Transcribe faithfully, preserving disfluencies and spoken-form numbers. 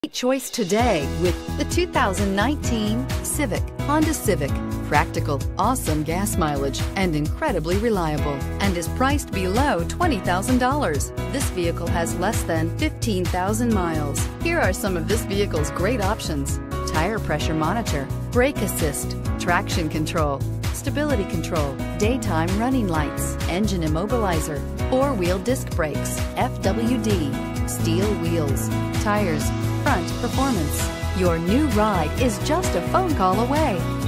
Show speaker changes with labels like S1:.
S1: Choice today with the two thousand nineteen Civic. Honda Civic. Practical, awesome gas mileage, and incredibly reliable, and is priced below twenty thousand dollars. This vehicle has less than fifteen thousand miles. Here are some of this vehicle's great options: tire pressure monitor, brake assist, traction control, stability control, daytime running lights, engine immobilizer, four-wheel disc brakes, F W D, steel wheels, tires, front performance. Your new ride is just a phone call away.